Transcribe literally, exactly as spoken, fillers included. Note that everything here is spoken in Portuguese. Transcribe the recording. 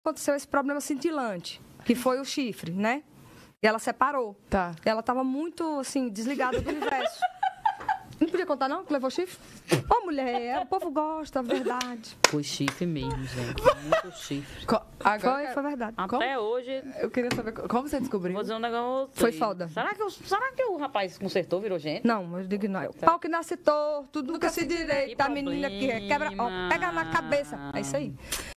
aconteceu esse problema cintilante, que foi o chifre, né? E ela separou. Tá. Ela tava muito, assim, desligada do universo. Não podia contar, não, que levou chifre? Ô, mulher, o povo gosta, é verdade. Foi chifre mesmo, gente. Muito chifre. Co- Agora, Foi, foi verdade. Até hoje, eu queria saber co- como você descobriu. vou dizer um negócio. Foi foda. Será que, o- será que o rapaz consertou, virou gente? Não, eu digo não. O pau que nasce torto, nunca se direita, a menina que quebra, ó, pega na cabeça. É isso aí.